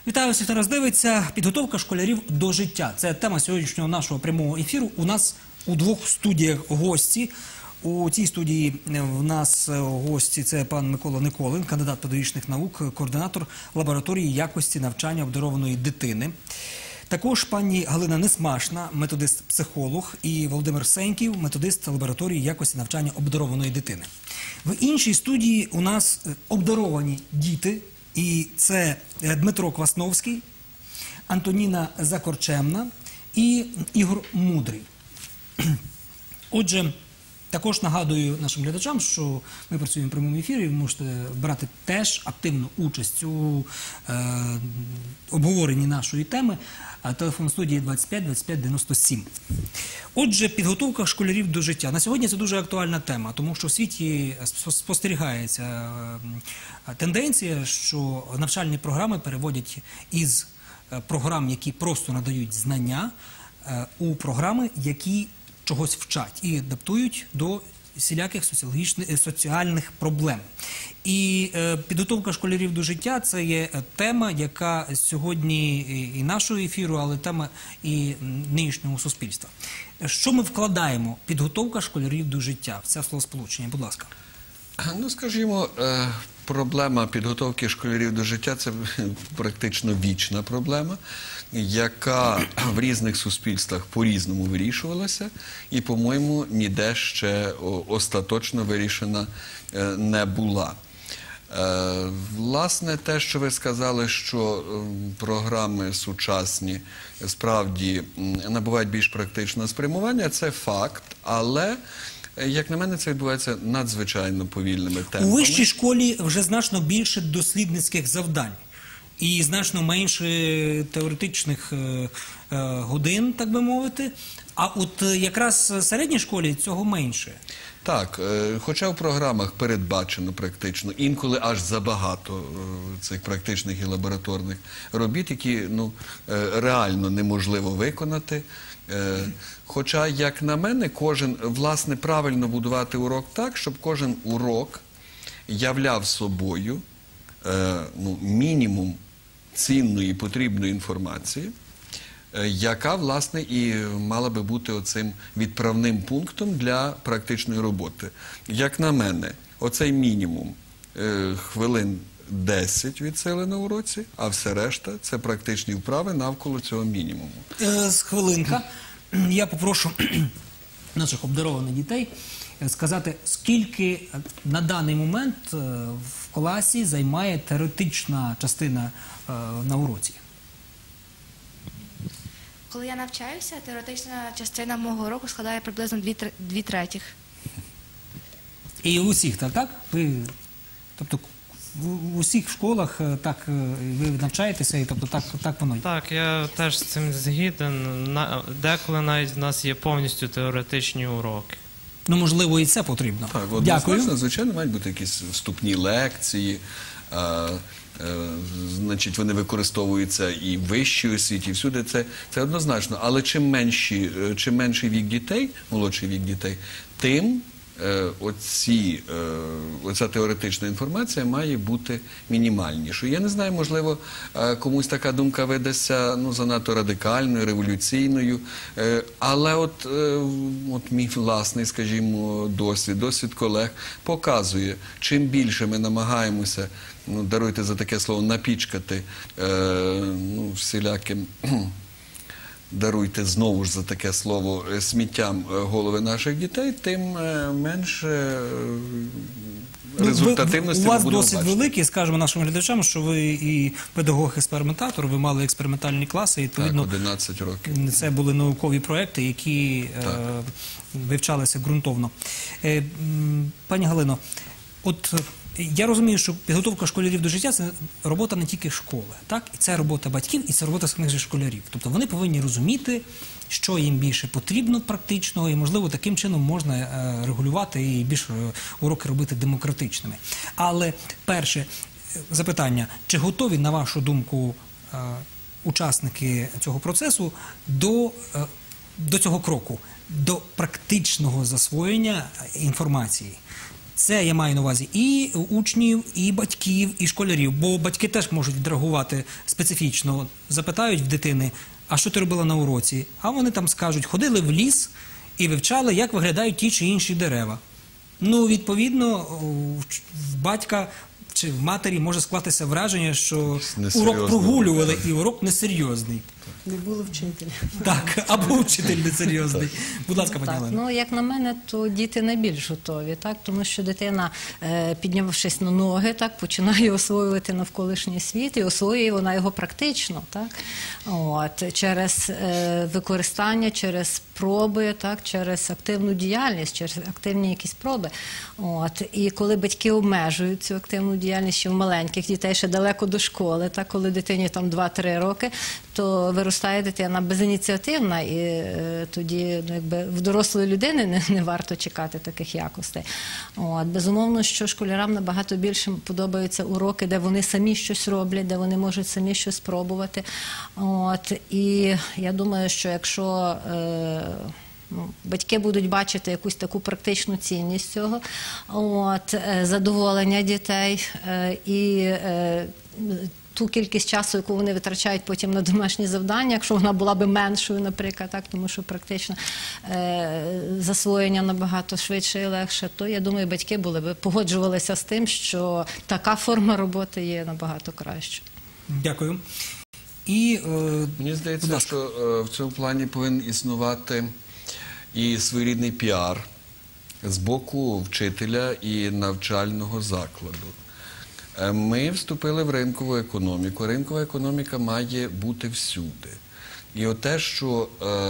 Вітаю всіх, хто нас дивиться. Підготовка школярів до життя. Це тема сьогоднішнього нашого прямого ефіру. У нас у двох студіях гості. У цій студії в нас гості – це пан Микола Николин, кандидат педагогічних наук, координатор лабораторії якості навчання обдарованої дитини. Також пані Галина Несмашна, методист-психолог, і Володимир Сеньків, методист лабораторії якості навчання обдарованої дитини. В іншій студії у нас обдаровані діти, і це Дмитро Квасновський, Антоніна Закорчемна і Ігор Мудрий. Отже, також нагадую нашим глядачам, що ми працюємо в прямому ефірі, ви можете брати теж активну участь у обговоренні нашої теми. Телефон студії 25 25 97. Отже, підготовка школярів до життя. На сьогодні це дуже актуальна тема, тому що в світі спостерігається тенденція, що навчальні програми переводять із програм, які просто надають знання, у програми, які чогось вчать і адаптують до всіляких соціальних проблем. І підготовка школярів до життя – це є тема, яка сьогодні і нашого ефіру, але тема і нинішнього суспільства. Що ми вкладаємо в підготовка школярів до життя? Це словосполучення, будь ласка. Ну, скажімо, проблема підготовки школярів до життя – це практично вічна проблема, яка в різних суспільствах по-різному вирішувалася і, по-моєму, ніде ще остаточно вирішена не була. Власне, те, що ви сказали, що програми сучасні справді набувають більш практичного спрямування, це факт, але як на мене, це відбувається надзвичайно повільними темпами. У вищій школі вже значно більше дослідницьких завдань і значно менше теоретичних годин, так би мовити, а от якраз в середній школі цього менше. Так, хоча в програмах передбачено практично, інколи аж забагато цих практичних і лабораторних робіт, які реально неможливо виконати. Хоча, як на мене, власне, правильно будувати урок так, щоб кожен урок являв собою мінімум цінної, потрібної інформації, яка, власне, і мала би бути оцим відправним пунктом для практичної роботи. Як на мене, оцей мінімум хвилин 10 відсили на уроці, а все решта – це практичні вправи навколо цього мінімуму. Хвилинка. Я попрошу наших обдарованих дітей сказати, скільки на даний момент в класі займає теоретична частина на уроці. Коли я навчаюся, теоретична частина мого уроку складає приблизно 2/3. І у всіх, так? Тобто в усіх школах так ви навчаєтеся, і тобто так воно є? Так, я теж з цим згіден. Деколи навіть в нас є повністю теоретичні уроки. Ну, можливо, і це потрібно. Так, дякую. Звичайно, мають бути якісь вступні лекції, значить, вони використовуються і в вищій освіті, і всюди, це однозначно. Але чим менший вік дітей, молодший вік дітей, тим оця теоретична інформація має бути мінімальнішою. Я не знаю, можливо, комусь така думка видасться занадто радикальною, революційною, але от мій власний, скажімо, досвід колег показує, чим більше ми намагаємося, даруйте за таке слово, напічкати всіляким, даруйте знову ж за таке слово, сміттям голови наших дітей, тим менше результативності у вас будемо досить бачити. великий, скажемо нашим глядачам, що ви і педагог-експериментатор, ви мали експериментальні класи, і відповідно, так, 11 років. Це були наукові проекти, які вивчалися ґрунтовно. Пані Галино, от я розумію, що підготовка школярів до життя – це робота не тільки школи, так? І це робота батьків, і це робота самих же школярів. Тобто вони повинні розуміти, що їм більше потрібно практичного, і, можливо, таким чином можна регулювати і більше уроки робити демократичними. Але перше запитання, чи готові, на вашу думку, учасники цього процесу до цього кроку, до практичного засвоєння інформації? Це я маю на увазі і учнів, і батьків, і школярів. Бо батьки теж можуть відреагувати специфічно. Запитають в дитини, а що ти робила на уроці? А вони там скажуть, ходили в ліс і вивчали, як виглядають ті чи інші дерева. Ну, відповідно, в батька чи в матері може скластися враження, що урок прогулювали і урок несерйозний. Не було вчителя. Так, або вчитель несерйозний. Будь ласка, пані Так, Олено. ну, як на мене, то діти найбільш готові, так? Тому що дитина, піднявшись на ноги, так, починає освоювати навколишній світ, і освоює вона його практично, так? От, через використання, через проби, так, через активну діяльність, через активні якісь проби. От, і коли батьки обмежують цю активну діяльність ще в маленьких дітей, ще далеко до школи, так, коли дитині там 2-3 роки, то виростає дитина безініціативна, і тоді, ну, якби в дорослої людини не варто чекати таких якостей. От, безумовно, що школярам набагато більше подобаються уроки, де вони самі щось роблять, де вони можуть самі щось спробувати. От, і я думаю, що якщо батьки будуть бачити якусь таку практичну цінність цього, от, задоволення дітей і ту кількість часу, яку вони витрачають потім на домашні завдання, якщо вона була би меншою, наприклад, так, тому що практично засвоєння набагато швидше і легше, то, я думаю, батьки погоджувалися з тим, що така форма роботи є набагато краще. Дякую. І, мені здається, що в цьому плані повинен існувати і своєрідний піар з боку вчителя і навчального закладу. Ми вступили в ринкову економіку. Ринкова економіка має бути всюди. І от те, що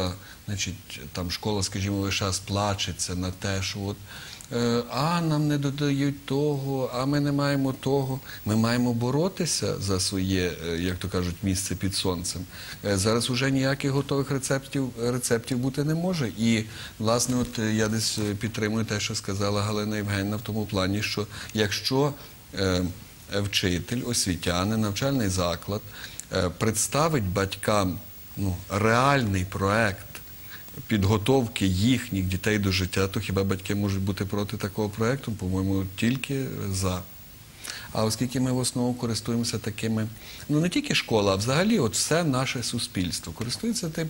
там школа, скажімо, весь час плачеться на те, що от, нам не додають того, а ми не маємо того. Ми маємо боротися за своє, як то кажуть, місце під сонцем. Зараз уже ніяких готових рецептів бути не може. І, власне, от я десь підтримую те, що сказала Галина Євгенівна в тому плані, що якщо вчитель, освітянин, навчальний заклад представить батькам реальний проект підготовки їхніх дітей до життя, то хіба батьки можуть бути проти такого проекту? По-моєму, тільки за. А оскільки ми в основному користуємося такими, не тільки школа, а взагалі от все наше суспільство користується тим,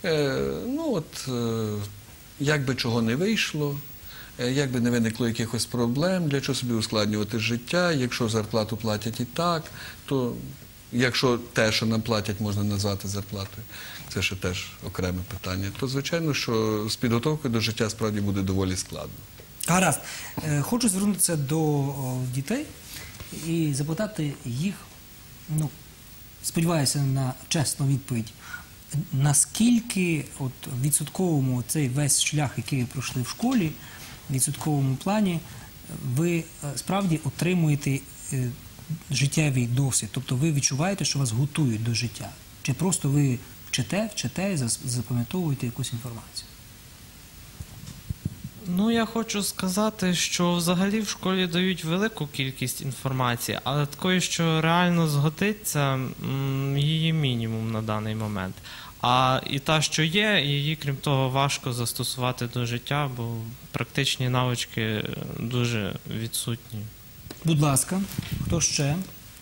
як би чого не вийшло, як би не виникло якихось проблем, для чого собі ускладнювати життя, якщо зарплату платять і так, то якщо те, що нам платять, можна назвати зарплатою, це ще теж окреме питання, то, звичайно, що з підготовкою до життя справді буде доволі складно. Гаразд. Хочу звернутися до дітей і запитати їх, сподіваюся на чесну відповідь, наскільки от відсотковому цей весь шлях, який ви пройшли в школі, в відсотковому плані, ви справді отримуєте життєвий досвід, тобто ви відчуваєте, що вас готують до життя, чи просто ви вчите і запам'ятовуєте якусь інформацію? Ну, я хочу сказати, що взагалі в школі дають велику кількість інформації, але такої, що реально згодиться, її мінімум на даний момент. А і та, що є, її, крім того, важко застосувати до життя, бо практичні навички дуже відсутні. Будь ласка, хто ще?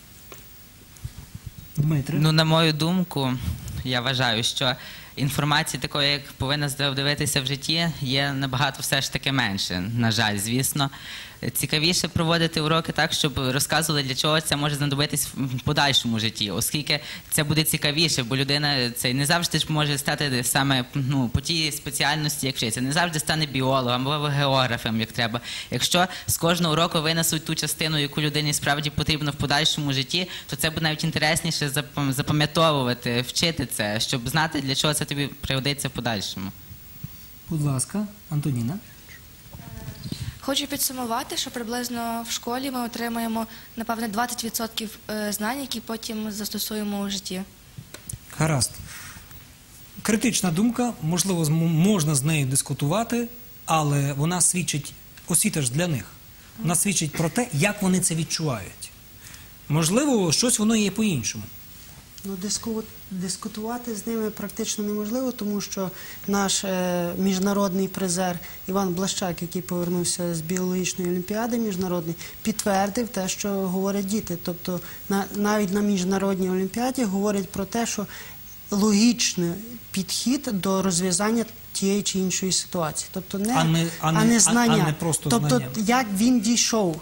Дмитре? На мою думку, я вважаю, що інформації такої, як повинна дивитися в житті, є набагато все ж таки менше, на жаль, звісно. Цікавіше проводити уроки так, щоб розказували, для чого це може знадобитись в подальшому житті, оскільки це буде цікавіше, бо людина не завжди ж може стати саме по тій спеціальності, як вчиться, не завжди стане біологом або географом, як треба. Якщо з кожного уроку винесуть ту частину, яку людині справді потрібно в подальшому житті, то це буде навіть інтересніше запам'ятовувати, вчити це, щоб знати, для чого це тобі пригодиться в подальшому. Будь ласка, Антоніна. Хочу підсумувати, що приблизно в школі ми отримаємо, напевне, 20% знань, які потім застосуємо у житті. Гаразд. Критична думка, можливо, можна з нею дискутувати, але вона свідчить, освіта ж для них, вона свідчить про те, як вони це відчувають. Можливо, щось воно є по-іншому. Ну, дискутувати з ними практично неможливо, тому що наш міжнародний призер Іван Блащак, який повернувся з біологічної олімпіади міжнародної, підтвердив те, що говорять діти. Тобто навіть на міжнародній олімпіаді говорять про те, що логічний підхід до розв'язання тієї чи іншої ситуації. Тобто не знання. А не просто тобто, знання. як він дійшов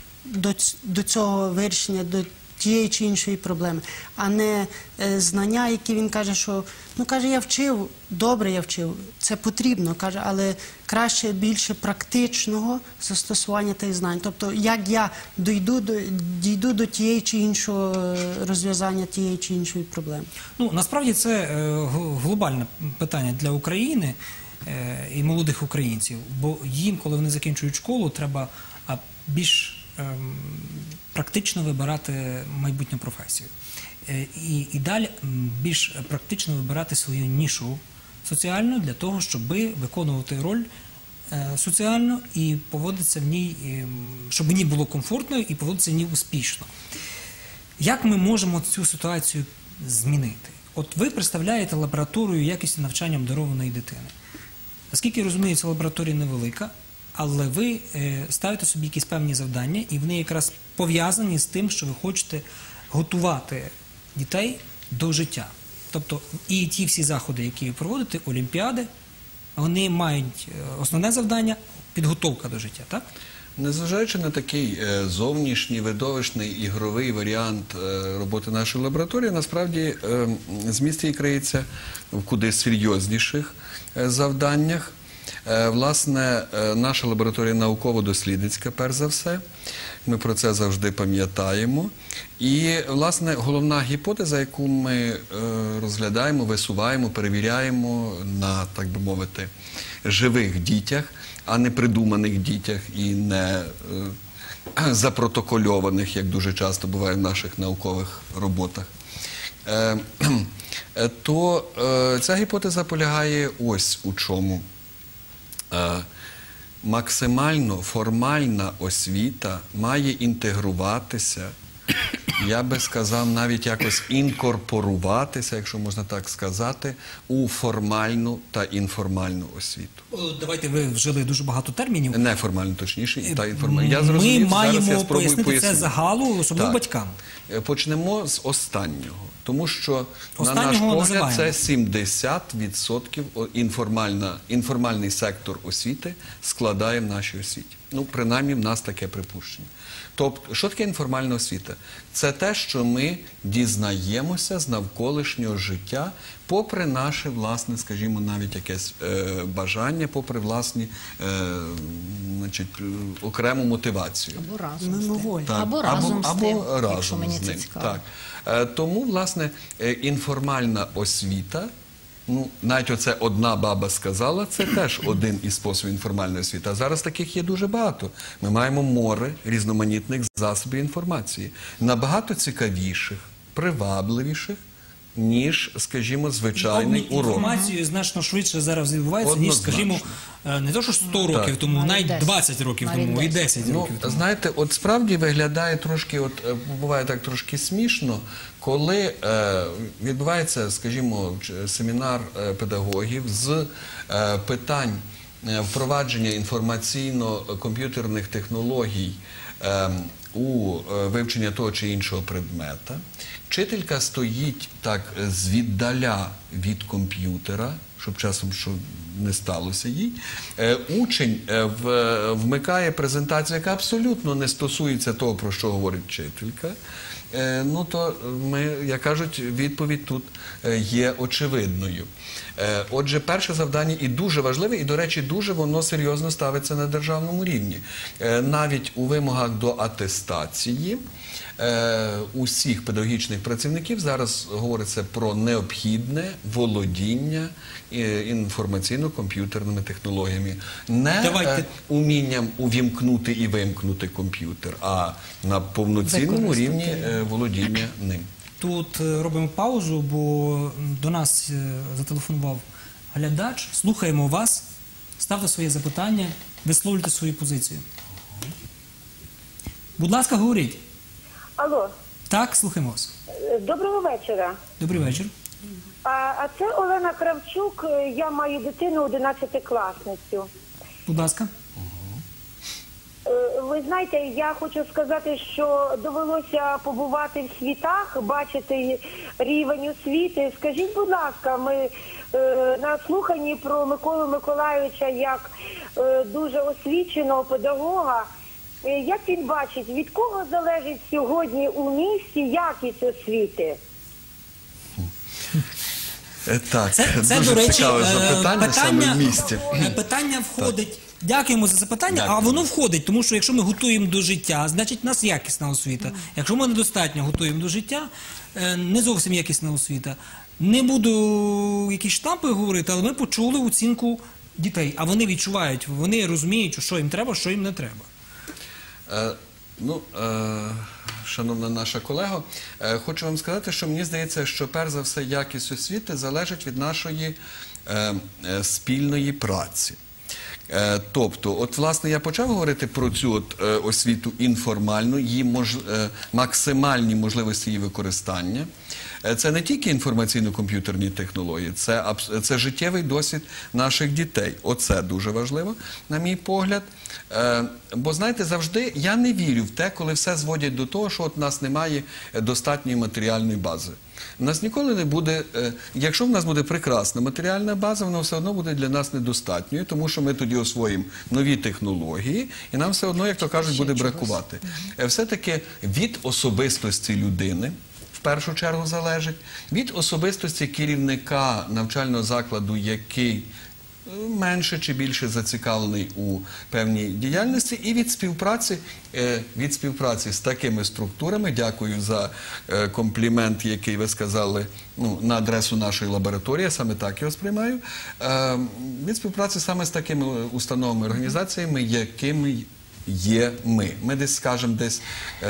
до цього вирішення, до тієї чи іншої проблеми, а не знання, які він каже, що, ну, каже, я вчив, добре я вчив, це потрібно, каже, але краще більше практичного застосування тих знань. Тобто, як я дійду до тієї чи іншого розв'язання тієї чи іншої проблеми. Ну, насправді це глобальне питання для України і молодих українців, бо їм, коли вони закінчують школу, треба більш практично вибирати майбутню професію. І далі більш практично вибирати свою нішу соціальну для того, щоб виконувати роль соціальну і поводитися в ній, щоб в ній було комфортно і поводитися в ній успішно. Як ми можемо цю ситуацію змінити? От ви представляєте лабораторію якості навчання обдарованої дитини. Наскільки я розумію, ця лабораторія невелика, але ви ставите собі якісь певні завдання, і вони якраз пов'язані з тим, що ви хочете готувати дітей до життя. Тобто і ті всі заходи, які ви проводите, олімпіади, вони мають основне завдання – підготовка до життя, так? Незважаючи на такий зовнішній, видовищний, ігровий варіант роботи нашої лабораторії, насправді зміст її криється в куди серйозніших завданнях. Власне, наша лабораторія науково-дослідницька, перш за все. Ми про це завжди пам'ятаємо. І, власне, головна гіпотеза, яку ми розглядаємо, висуваємо, перевіряємо на, так би мовити, живих дітях, а не придуманих дітях і не запротокольованих, як дуже часто буває в наших наукових роботах, то ця гіпотеза полягає ось у чому. Максимально формальна освіта має інтегруватися, я би сказав, навіть якось інкорпоруватися, якщо можна так сказати, у формальну та інформальну освіту. Давайте, ви вжили дуже багато термінів. Неформальну, точніше, та інформальну. Я зрозумів, Ми маємо зараз я спробую пояснити це загалу, особливо батькам. Почнемо з останнього. Тому що, на наш Останнього погляд, це називаємо. 70% інформальний сектор освіти складає в нашій освіті. Ну, принаймні, в нас таке припущення. Тобто, що таке інформальна освіта? Це те, що ми дізнаємося з навколишнього життя, попри наше, власне, скажімо, навіть якесь бажання, попри власні, окрему мотивацію. Або разом Мимоволі. з тим. Або разом з тим, якщо мені з це ним. цікаво. Так. Тому, власне, інформальна освіта, ну, навіть оце одна баба сказала, це теж один із способів інформальної освіти. А зараз таких є дуже багато. Ми маємо море різноманітних засобів інформації. Набагато цікавіших, привабливіших, ніж, скажімо, звичайний урок. Інформацію значно швидше зараз відбувається, ніж, скажімо, не то, що 100 років тому, навіть 20 років тому, і 10 років тому. Знаєте, от справді виглядає трошки, буває так трошки смішно, коли відбувається, скажімо, семінар педагогів з питань впровадження інформаційно-комп'ютерних технологій у вивчення того чи іншого предмета. Вчителька стоїть так звіддаля від комп'ютера, щоб часом що не сталося їй. Учень вмикає презентацію, яка абсолютно не стосується того, про що говорить вчителька. Ну, то як кажуть, відповідь тут є очевидною. Отже, перше завдання і дуже важливе, і, до речі, дуже воно серйозно ставиться на державному рівні. Навіть у вимогах до атестації усіх педагогічних працівників зараз говориться про необхідне володіння інформаційно-комп'ютерними технологіями. Не умінням увімкнути і вимкнути комп'ютер, а на повноцінному рівні володіння ним. Тут робимо паузу, бо до нас зателефонував глядач. Слухаємо вас, ставте своє запитання, висловлюйте свою позицію. Будь ласка, говоріть. Алло. Так, слухаємо вас. Доброго вечора. Добрий вечір. А це Олена Кравчук, я маю дитину 11-класницю. Будь ласка. Ви знаєте, я хочу сказати, що довелося побувати в світах, бачити рівень освіти. Скажіть, будь ласка, ми на слуханні про Миколу Миколайовича як дуже освіченого педагога. Як він бачить, від кого залежить сьогодні у місті якість освіти? Так, Це дуже до речі, цікаве запитання саме в місті. питання входить. Дякуємо за запитання, Дякую. а воно входить, тому що якщо ми готуємо до життя, значить в нас якісна освіта. Якщо ми недостатньо готуємо до життя, не зовсім якісна освіта. Не буду якісь штампи говорити, але ми почули оцінку дітей, а вони відчувають, вони розуміють, що їм треба, що їм не треба. Шановна наша колега, хочу вам сказати, що мені здається, що перш за все якість освіти залежить від нашої спільної праці. Тобто, от власне я почав говорити про цю освіту інформальну, її максимальні можливості її використання. Це не тільки інформаційно-комп'ютерні технології, це життєвий досвід наших дітей. Оце дуже важливо, на мій погляд. Бо, знаєте, завжди я не вірю в те, коли все зводять до того, що от у нас немає достатньої матеріальної бази. У нас ніколи не буде, якщо в нас буде прекрасна матеріальна база, вона все одно буде для нас недостатньою, тому що ми тоді освоїмо нові технології, і нам все одно, як то кажуть, буде бракувати. Все-таки від особистості людини, в першу чергу залежить, від особистості керівника навчального закладу, який менше чи більше зацікавлений у певній діяльності, і від співпраці з такими структурами, дякую за комплімент, який ви сказали на адресу нашої лабораторії, я саме так його сприймаю, від співпраці саме з такими установами, організаціями, якими є ми. Ми десь, скажімо, десь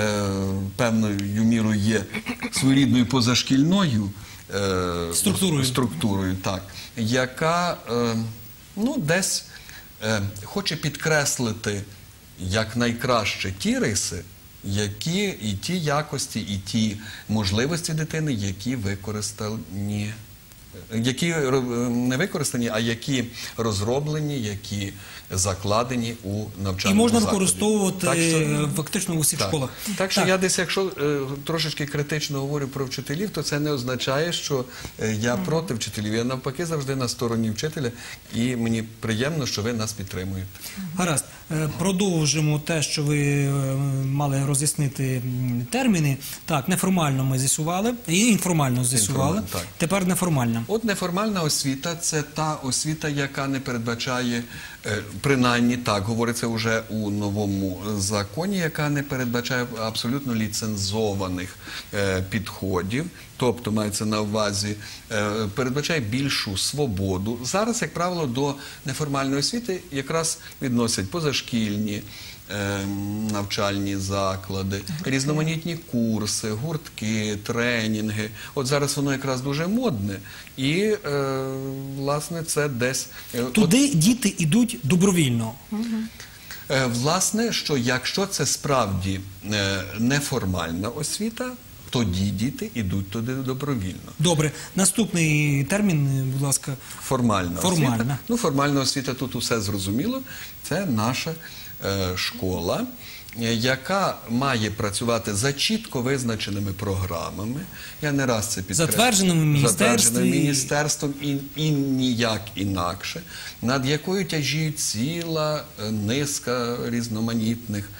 певною мірою є своєрідною позашкільною структурою, так, яка десь хоче підкреслити якнайкраще ті риси, і ті якості, і ті можливості дитини, які використані, які не використані, а які розроблені, які закладені у навчальному закладі. І можна використовувати фактично у всіх школах. Так що я десь, якщо трошечки критично говорю про вчителів, то це не означає, що я проти вчителів. Я навпаки завжди на стороні вчителя, і мені приємно, що ви нас підтримуєте. Гаразд. Продовжимо те, що ви мали роз'яснити терміни. Так, неформально ми з'ясували, і інформально з'ясували. Тепер неформальна. От неформальна освіта – це та освіта, яка не передбачає, принаймні так, говориться вже у новому законі, яка не передбачає абсолютно ліцензованих підходів, тобто мається на увазі, передбачає більшу свободу. Зараз, як правило, до неформальної освіти якраз відносять позашкільні навчальні заклади, різноманітні курси, гуртки, тренінги. От зараз воно якраз дуже модне. І, власне, це десь... Туди діти йдуть добровільно. Власне, що якщо це справді неформальна освіта, тоді діти йдуть туди добровільно. Добре. Наступний термін, будь ласка. Формальна освіта. Формальна освіта, тут усе зрозуміло. Це наша школа, яка має працювати за чітко визначеними програмами. Я не раз це підкреслюю. Затвердженими міністерством і ніяк інакше, над якою тяжіють ціла низка різноманітних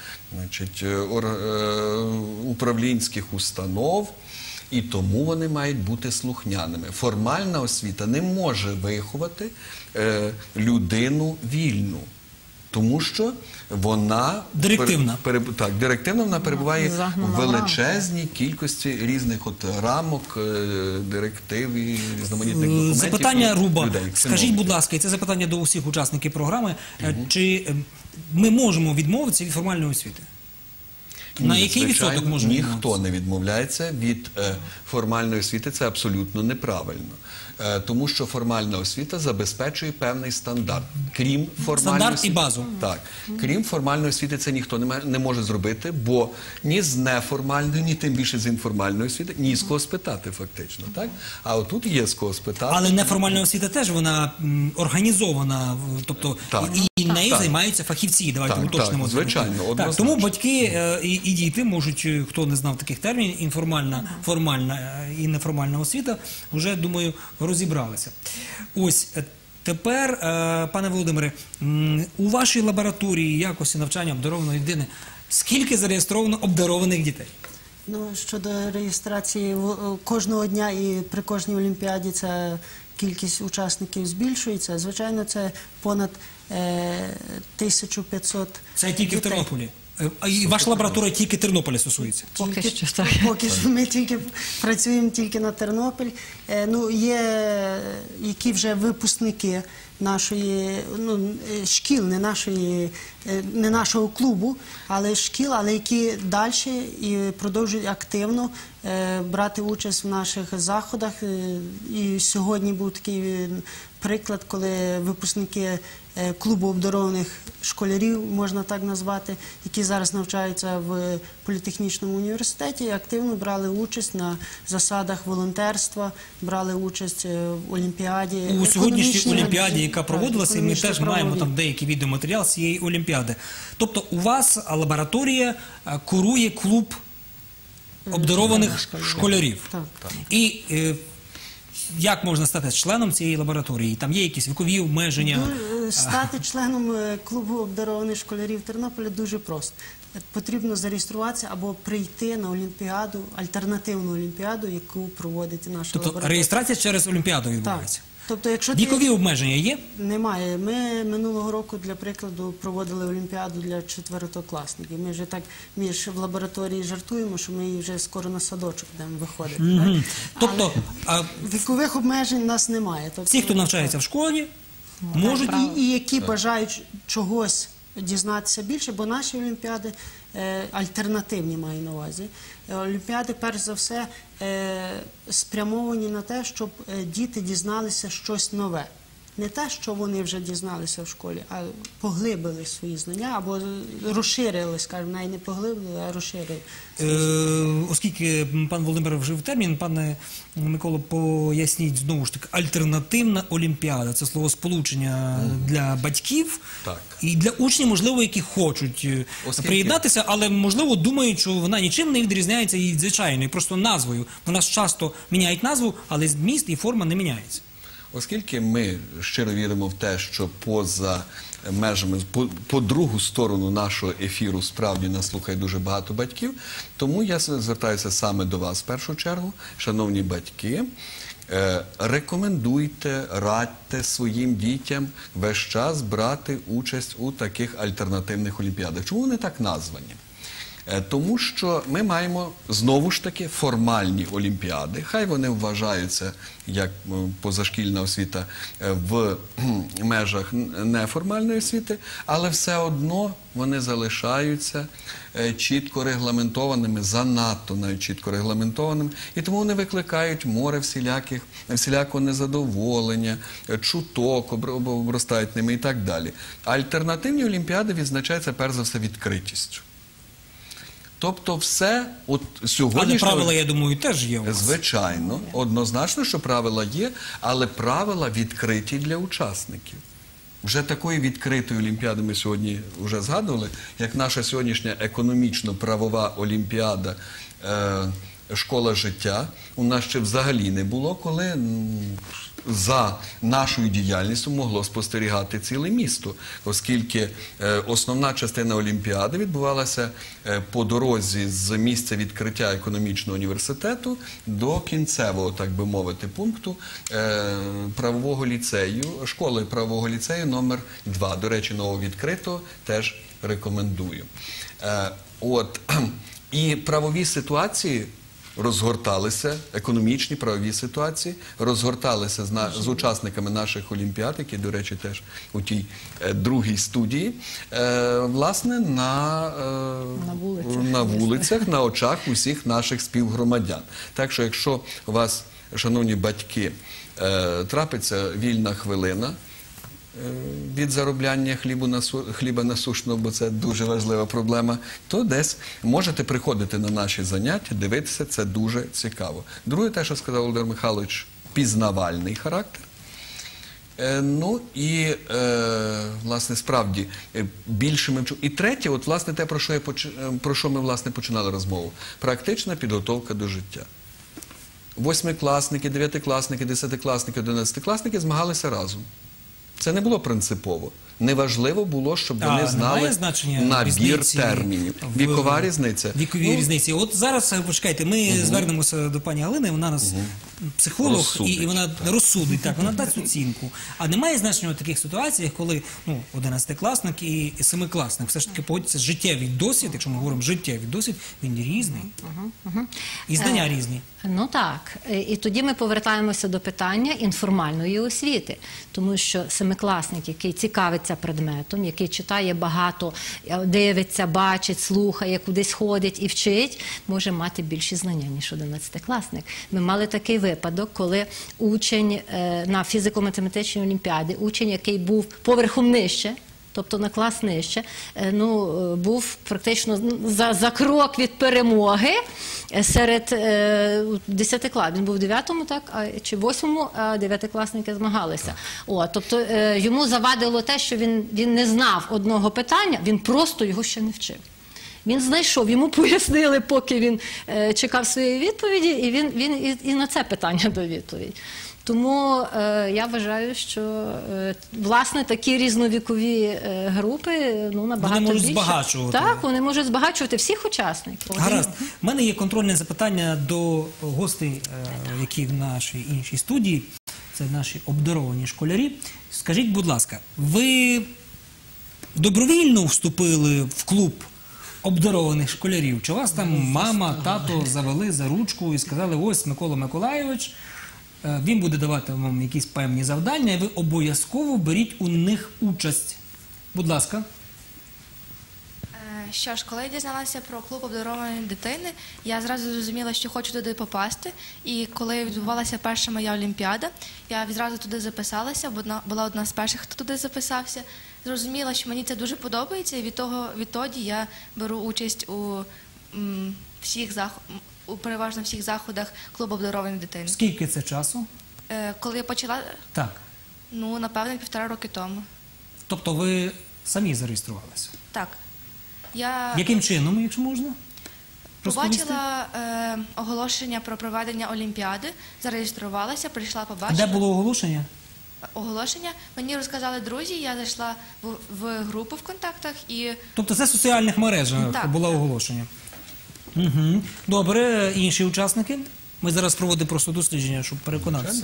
управлінських установ, і тому вони мають бути слухняними. Формальна освіта не може виховати людину вільну, тому що вона директивна. Директивна, вона перебуває в величезній кількості різних рамок, директив і різноманітних документів. Запитання Руба. Скажіть, будь ласка, і це запитання до усіх учасників програми, чи ми можемо відмовитися від формальної освіти? На який відсоток можемо відмовитися? Ніхто не відмовляється від формальної освіти, це абсолютно неправильно. Тому що формальна освіта забезпечує певний стандарт. Крім формальної Стандарт і освіти, базу. так, крім формальної освіти це ніхто не може зробити, бо ні з неформальної, ні тим більше з інформальної освіти, ні з кого спитати фактично. Так? А отут є з кого спитати. Але неформальна освіта теж вона організована, тобто Так. і нею Так. займаються фахівці, давайте Так, уточнимо. так, звичайно, Так, однозначно. тому батьки і діти можуть, хто не знав таких термінів, інформальна, формальна і неформальна освіта, вже, думаю, розібралися. Ось, тепер, пане Володимире, у вашій лабораторії якості навчання обдарованої дитини скільки зареєстровано обдарованих дітей? Ну, щодо реєстрації кожного дня і при кожній олімпіаді ця кількість учасників збільшується. Звичайно, це понад 1500 Це тільки в дітей. Тернополі. І ваша лабораторія тільки Тернополя стосується? Поки що так. Поки що ми тільки працюємо тільки на Тернопіль. Ну, є які вже випускники нашої, ну, шкіл, не нашого клубу, але шкіл, але які далі і продовжують активно брати участь в наших заходах. І сьогодні був такий приклад, коли випускники клубу обдарованих школярів, можна так назвати, які зараз навчаються в політехнічному університеті, активно брали участь на засадах волонтерства, брали участь в олімпіаді. У сьогоднішній олімпіаді, яка Так, проводилася, ми теж маємо економічно-правовій. там деякий відеоматеріал з цієї олімпіади. Тобто у вас лабораторія курує клуб обдарованих школярів. Так. І як можна стати членом цієї лабораторії? Там є якісь вікові обмеження? Стати членом клубу обдарованих школярів Тернополя дуже просто. Потрібно зареєструватися або прийти на олімпіаду, альтернативну олімпіаду, яку проводить наша Тобто лабораторія. реєстрація через олімпіаду Так. відбувається? Тобто, якщо Вікові обмеження є? Немає. Ми минулого року, для прикладу, проводили олімпіаду для четвертокласників. Ми вже так в лабораторії жартуємо, що ми вже скоро на садочок будемо виходити. Мгм. Так? Тобто Але вікових обмежень у нас немає. Тобто, всі, хто навчається в школі, можуть... і які бажають чогось дізнатися більше, бо наші олімпіади альтернативні, маю на увазі. Олімпіади, перш за все, спрямовані на те, щоб діти дізналися щось нове. Не те, що вони вже дізналися в школі, а поглибили свої знання або розширили, скажімо, навіть не поглибили, а розширили. Оскільки пан Володимир вжив термін, пане Миколо, поясніть знову ж таки, альтернативна олімпіада – це словосполучення для батьків Так. і для учнів, можливо, які хочуть приєднатися, але, можливо, думають, що вона нічим не відрізняється від звичайної, просто назвою. У нас часто міняють назву, але зміст і форма не міняється. Оскільки ми щиро віримо в те, що поза межами, по другу сторону нашого ефіру справді нас слухає дуже багато батьків, тому я звертаюся саме до вас в першу чергу, шановні батьки, рекомендуйте, радьте своїм дітям весь час брати участь у таких альтернативних олімпіадах. Чому вони так названі? Тому що ми маємо, знову ж таки, формальні олімпіади. Хай вони вважаються як позашкільна освіта в межах неформальної освіти, але все одно вони залишаються чітко регламентованими, занадто навіть чітко регламентованими, і тому вони викликають море всілякого незадоволення, чуток, обростають ними і так далі. Альтернативні олімпіади відзначаються перш за все відкритістю. Тобто все, от сьогодні... Але правила, я думаю, теж є у вас. Звичайно, однозначно, що правила є, але правила відкриті для учасників. Вже такої відкритої олімпіади ми сьогодні вже згадували, як наша сьогоднішня економічно-правова олімпіада «Школа життя». У нас ще взагалі не було, коли за нашою діяльністю могло спостерігати ціле місто, оскільки основна частина олімпіади відбувалася по дорозі з місця відкриття економічного університету до кінцевого, так би мовити, пункту правового ліцею, школи правового ліцею номер 2. До речі, нововідкритого теж рекомендую. І правові ситуації розгорталися економічні, правові ситуації, розгорталися з учасниками наших олімпіад, які, до речі, теж у тій другій студії, власне, на вулицях, на очах усіх наших співгромадян. Так що, якщо у вас, шановні батьки, трапиться вільна хвилина від заробляння хліба насущного, бо це дуже важлива проблема, то десь можете приходити на наші заняття, дивитися, це дуже цікаво. Друге, те, що сказав Володимир Михайлович, пізнавальний характер. Ну і, власне, справді, більше ми вчимо. І третє, от, власне, те, про що ми, власне, починали розмову. Практична підготовка до життя. 8-класники, 9-класники, 10-класники, 11-класники змагалися разом. Це не було принципово. Неважливо було, щоб вони знали набір термінів. Вікова різниця. Вікові різниці. От зараз, почекайте, ми звернемося до пані Галини, вона у нас психолог, і вона розсудить, так, вона дасть оцінку. А немає значення в таких ситуаціях, коли 11-класник і 7-класник все ж таки погодяться, життєвий досвід, якщо ми говоримо життєвий досвід, він різний. І знання різні. Ну так. І тоді ми повертаємося до питання інформальної освіти. Тому що 7-класник, який цікавиться предметом, який читає багато, дивиться, бачить, слухає, кудись ходить і вчить, може мати більші знання, ніж 11-класник. Ми мали такий випадок, коли учень на фізико-математичній олімпіаді, учень, який був поверхом нижче, тобто на клас нижче, був практично за крок від перемоги серед 10 класів. Він був в 9-му, так, чи 8-му, а 9-класники змагалися. Тобто йому завадило те, що він не знав одного питання, він просто його ще не вчив. Він знайшов, йому пояснили, поки він чекав своєї відповіді, і він і на це питання дав відповідь. Тому я вважаю, що, власне, такі різновікові групи набагато більше. Вони можуть збагачувати. Так, вони можуть збагачувати всіх учасників. Гаразд. У мене є контрольне запитання до гостей, які в нашій іншій студії. Це наші обдаровані школярі. Скажіть, будь ласка, ви добровільно вступили в клуб обдарованих школярів? Чи вас там мама, тато завели за ручку і сказали, ось Микола Миколайович, він буде давати вам якісь певні завдання, і ви обов'язково беріть у них участь. Будь ласка. Що ж, коли я дізналася про клуб обдарованої дитини, я зразу зрозуміла, що хочу туди попасти. І коли відбувалася перша моя олімпіада, я відразу туди записалася, бо була одна з перших, хто туди записався. Зрозуміла, що мені це дуже подобається, і відтоді я беру участь у переважно всіх заходах клубу обдарованої дитини. Скільки це часу? Коли я почала? Так. Напевно, 1,5 роки тому. Тобто ви самі зареєструвалися? Так. Яким чином, якщо можна? Побачила оголошення про проведення олімпіади, зареєструвалася, прийшла, побачила. Де було оголошення? Оголошення. Мені розказали друзі, я зайшла в групу в контактах і... Тобто це в соціальних мережах було оголошення? Угу. Добре, інші учасники? Ми зараз проводимо просто дослідження, щоб переконатися.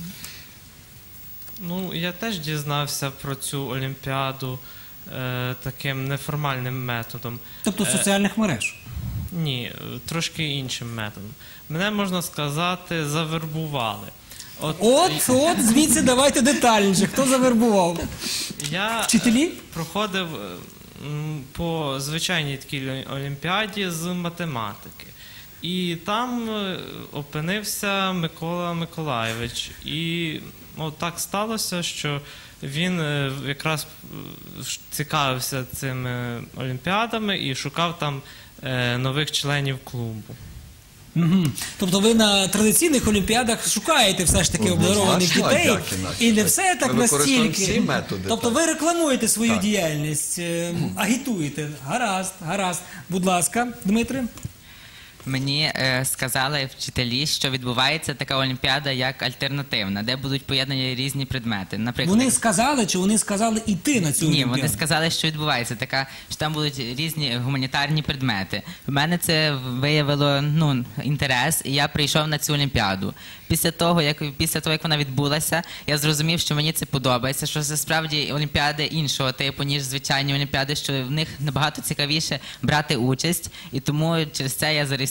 Я теж дізнався про цю олімпіаду таким неформальним методом. Тобто соціальних мереж? Ні, трошки іншим методом. Мене, можна сказати, завербували. От, звідси давайте детальніше. Хто завербував? Вчителі? Я проходив по звичайній такій олімпіаді з математики. І там опинився Микола Миколайович. І так сталося, що він якраз цікавився цими олімпіадами і шукав там нових членів клубу. Тобто ви на традиційних олімпіадах шукаєте все ж таки обдарованих дітей, і не все так настільки. Тобто ви рекламуєте свою діяльність, агітуєте. Гаразд. Будь ласка, Дмитре. Мені сказали вчителі, що відбувається така олімпіада як альтернативна, де будуть поєднані різні предмети. Наприклад, вони сказали, чи вони сказали йти на цю олімпіаду? Ні, вони сказали, що відбувається така, що там будуть різні гуманітарні предмети. В мене це виявило інтерес, і я прийшов на цю олімпіаду. Після того, як вона відбулася, я зрозумів, що мені це подобається, що це справді олімпіади іншого типу, ніж звичайні олімпіади, що в них набагато цікавіше брати участь, і тому через це я зареєструвався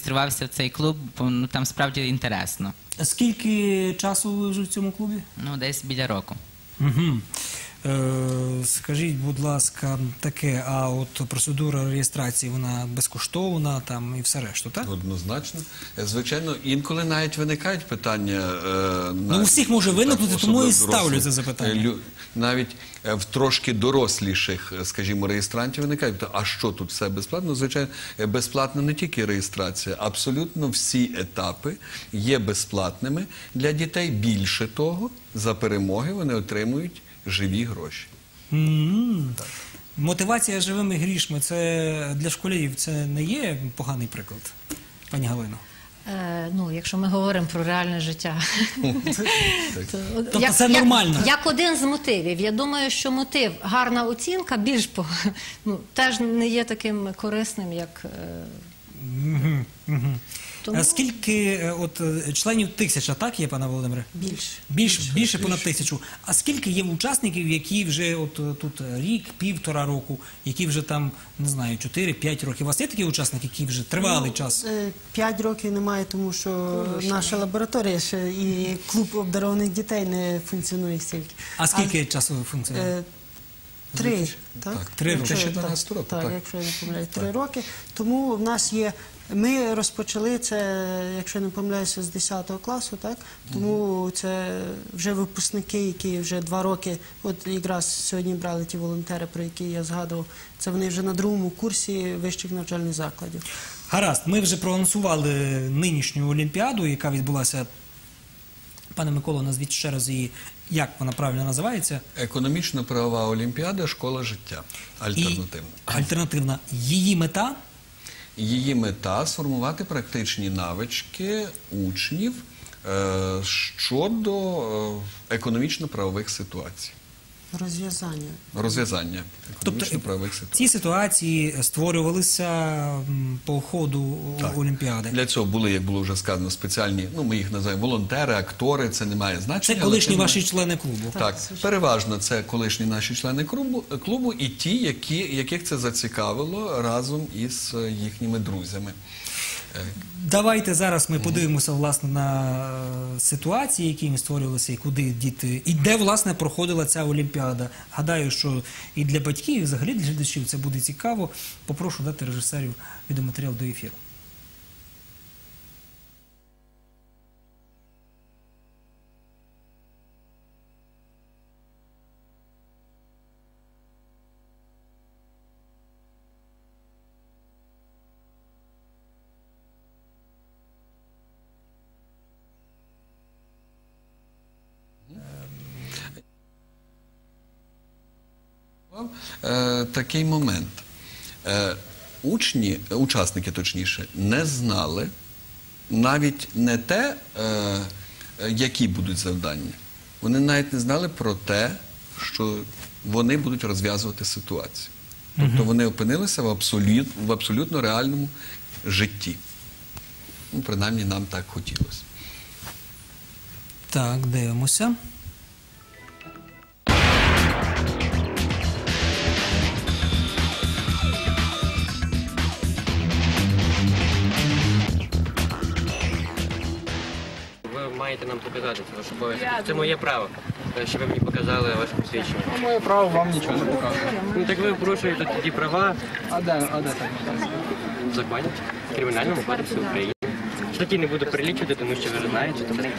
зареєструвався в цей клуб, бо ну, там справді інтересно. Скільки часу ви вже в цьому клубі? Ну, десь біля року. Угу. Скажіть, будь ласка, таке, а от процедура реєстрації, вона безкоштовна там і все решту, так? Однозначно. Звичайно, інколи навіть виникають питання. Ну, у всіх може виникнути, тому і ставлю це запитання. Навіть в трошки доросліших, скажімо, реєстрантів виникають, а що тут все безплатно? Звичайно, безплатна не тільки реєстрація, абсолютно всі етапи є безплатними для дітей. Більше того, за перемоги вони отримують живі гроші. Мотивація живими грішми, це для школярів, це не є поганий приклад, пані Галино? Ну, якщо ми говоримо про реальне життя. Тобто це нормально? Як один з мотивів. Я думаю, що мотив, гарна оцінка, більш теж не є таким корисним, як... Тому... Скільки от, членів 1000, так є, пане Володимире? Більше понад 1000. А скільки є учасників, які вже от тут рік, півтора року, які вже там, не знаю, 4-5 років? У вас є такі учасники, які вже тривалий час? 5 років немає, тому що наша лабораторія ще і клуб обдарованих дітей не функціонує стільки. А скільки часу функціонує? 3, так? 3 роки. Ще 14 років, так, якщо я не помиляюсь, 3 роки. Тому в нас є, ми розпочали це, якщо я не помиляюся, з 10 класу, так? Тому це вже випускники, які вже 2 роки, от якраз сьогодні брали ті волонтери, про які я згадував, це вони вже на 2-му курсі вищих навчальних закладів. Гаразд, ми вже проанонсували нинішню Олімпіаду, яка відбулася. Пане Миколо, назвіть ще раз її, як вона правильно називається? Економічно-правова олімпіада «Школа життя». Альтернативна. Альтернативна. Її мета? Її мета – сформувати практичні навички учнів щодо економічно-правових ситуацій. Розв'язання економічно-правових ситуацій. Ці ситуації створювалися по ходу Олімпіади? Для цього були, як було вже сказано, спеціальні, ну ми їх називаємо волонтери, актори, це не має значення. Це колишні ваші члени клубу? Так, переважно це колишні наші члени клубу і ті, яких це зацікавило разом із їхніми друзями. Давайте зараз ми подивимося, власне, на ситуації, які їм створювалися, і куди діти, і де, власне, проходила ця Олімпіада. Гадаю, що і для батьків, і взагалі для глядачів це буде цікаво. Попрошу дати режисерів відеоматеріал до ефіру. Такий момент. Учасники, точніше, не знали навіть не те, які будуть завдання. Вони навіть не знали про те, що вони будуть розв'язувати ситуацію. Тобто вони опинилися в абсолютно реальному житті. Ну, принаймні, нам так хотілося. Так, дивимося. Маєте нам показати, це ваш обов'язок. Це моє право, щоб ви мені показали ваше посвідчення. Моє право вам нічого не показує. Ну так ви порушуєте тоді права. А де так? В законі, в Кримінальному кодексі України. Статті не буду перелічувати, тому що ви вже знаєте.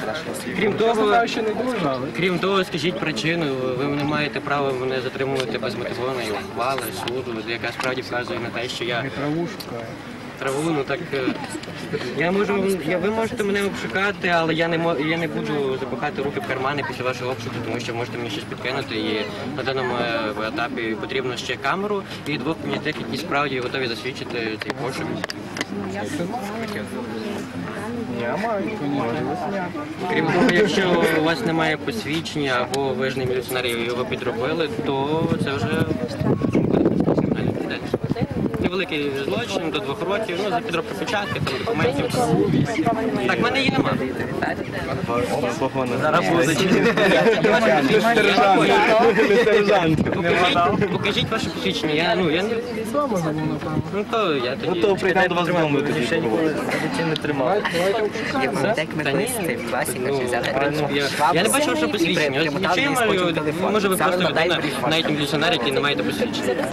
Крім того, скажіть причину, ви не маєте права мене затримувати безмотивованої ухвали, суду, яка справді вказує на те, що я... Не траву шукаю. Траву, ну так ви можете мене обшукати, але я не буду запихати руки в кармани після вашого обшуку, тому що можете мені щось підкинути. І на даному етапі потрібно ще камеру і 2 понятих, які справді готові засвідчити цей пошук. Я маю, Крім того, якщо у вас немає посвідчення або ви ж не міліціонер і його підробили, то це вже кримінальна відповідальність. великий злочин, до 2 років, за підробку печатки, там, документів. Так, в мене є, нема. Зараз покажіть ваше посвідчення. Я не... Ну, то я тоді... То прийдемо до вас додому, тоді не тримав. Я не бачу ваше посвідчення. Може ви просто людина, навіть міліціонер, який не маєте посвідчення.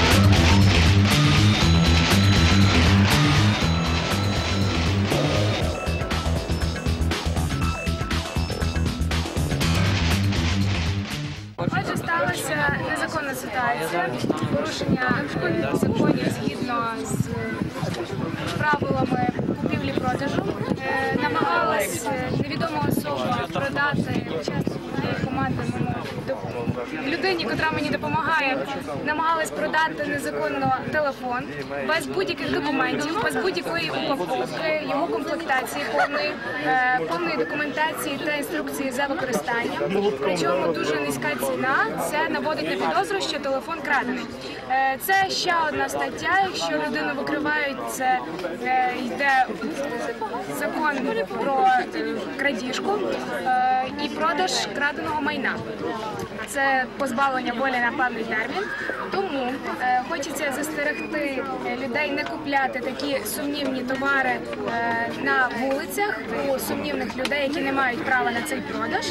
Отже, сталася незаконна ситуація, порушення законів згідно з правилами купівлі-продажу. Намагалась невідома особа продати команди людині, котра мені допомагає, намагалась продати незаконно телефон без будь-яких документів, без будь-якої упаковки, його комплектації повної документації та інструкції за використання. Причому дуже низька ціна, це наводить на підозру, що телефон крадений. Це ще одна стаття, якщо людину викривають, це йде закон про крадіжку і продаж краденого майна. Це позбавлення волі на певний термін. Тому хочеться застерегти людей не купляти такі сумнівні товари на вулицях у сумнівних людей, які не мають права на цей продаж.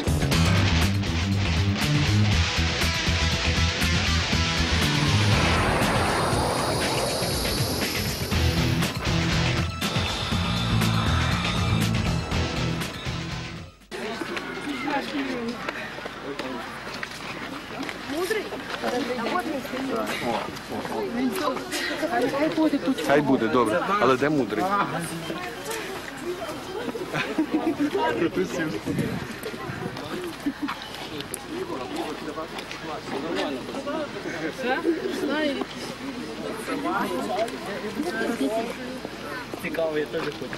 Хай буде, добре. Але де мудрий? Цікаво, я теж хочу.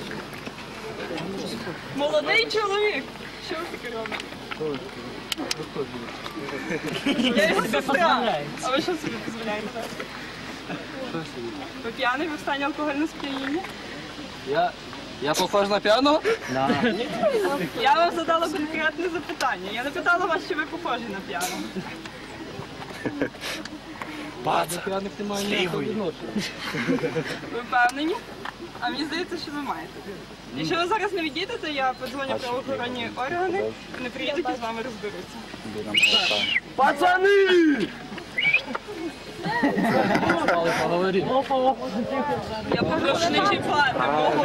Молодий чоловік! Що ви таке робите? Я його сестра. А ви що собі дозволяєте? Ви п'яний, ви в стані алкогольного сп'яніння? Я похож на п'яного? Я вам задала конкретне запитання. Я не питала вас, чи ви похожі на п'яного. До п'яних немає ніякого відношення. Ви впевнені? А мені здається, що ви маєте. Якщо ви зараз не відійдете, я подзвоню правоохоронні органи, вони приїдуть і з вами розберуться. Пацани! Я попрошу не чіпати.